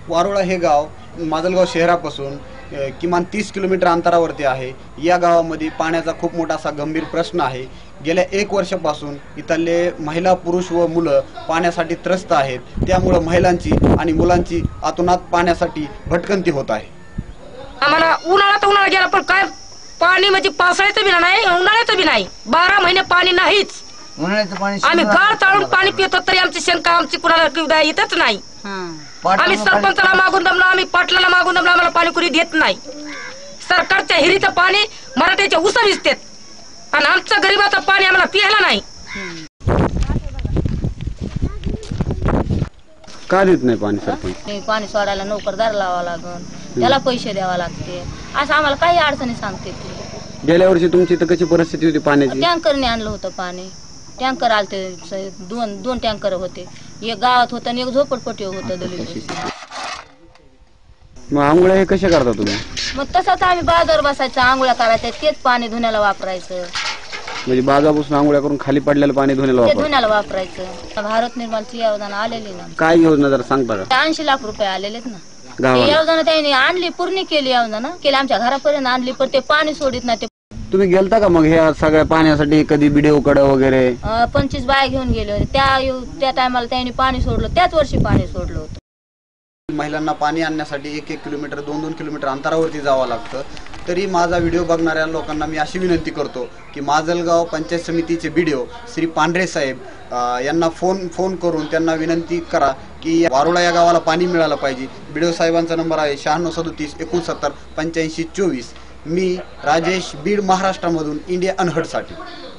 वारोळा हे गाव माजलगाव शहरापासून किमान 30 किलोमीटर अंतरावरती आहे। या गावामध्ये पाण्याचा खूप मोठा असा गंभीर प्रश्न आहे। गेल्या 1 वर्षापासून इथले महिला पुरुष व मुलं पाण्यासाठी त्रस्त आहेत। त्यामुळे महिलांची आणि मुलांची आतुनात पाण्यासाठी भटकंती होत आहे। आम्हाला उन्हाळा गेला पण काय पाणी म्हणजे पावसाळ्याचं बी नाही उन्हाळ्याचं बी नाही 12 महिने पाणी नाहीच। उन्हाळ्याचं पाणी आम्ही गाळ चाळून पाणी पितो तरी आमची शंका आमची कुणाला येतच नाही। आम्ही सरपंचाला मागून दमलो आम्ही पाटलाला मागून दमलो आम्हाला पाणी कुणी देत नाही। सरकारच्या हिरीचं पाणी मराठ्याच्या उसा विसतात आणि आमचं गरीबाचं पाणी आम्हाला प्यायला नाही। का देत नाही पाणी सरपंच? पाणी सोडायला नोकरदार लावावं लागल त्याला पैसे द्यावा लागते असं आम्हाला काही अडचणी सांगते। गेल्या वर्षी तुमची तर कशी परिस्थिती होती पाण्याची? टँकरने आणलं होतं पाणी। टँकर आलते दोन टँकर होते एक गावात होतं आणि एक झोपडपट्टी होतं दलित। मग आंघोळ्या हे कशा करता तुम्ही? मग तसंच आम्ही बाजार बसायचं आंघोळ्या करायचं तेच पाणी धुण्याला वापरायचं। म्हणजे बाजापासून आंघोळ्या करून खाली पडलेलं पाणी धुण्याला वापरायचं। भारत निर्मलची योजना आलेली ना। काय योजना जरा सांगता का? 80 लाख रुपये आलेलेत ना। योजना त्यांनी आणली पूर्ण केली योजना केली आमच्या घरापर्यंत आणली पण ते पाणी सोडित नाही। तुम्ही गेलता का मग ह्या सगळ्या पाण्यासाठी कधी बिडेओकडे वगैरे? 25 बाया घेऊन गेले होते त्या टायमाला त्यांनी पाणी सोडलं त्याच वर्षी पाणी सोडलं होतं। महिलांना पाणी आणण्यासाठी 1-1 किलोमीटर 2-2 किलोमीटर अंतरावरती जावं लागतं। तरी माझा व्हिडिओ बघणाऱ्या लोकांना मी अशी विनंती करतो की माजलगाव पंचायत समितीचे बीडीओ श्री पांढरे साहेब यांना फोन करून त्यांना विनंती करा की वारोळा या गावाला पाणी मिळालं पाहिजे। बीडीओ साहेबांचा नंबर आहे 9637 69 85 24। मी राजेश बीड महाराष्ट्रामधून इंडिया अनहर्ड साठी।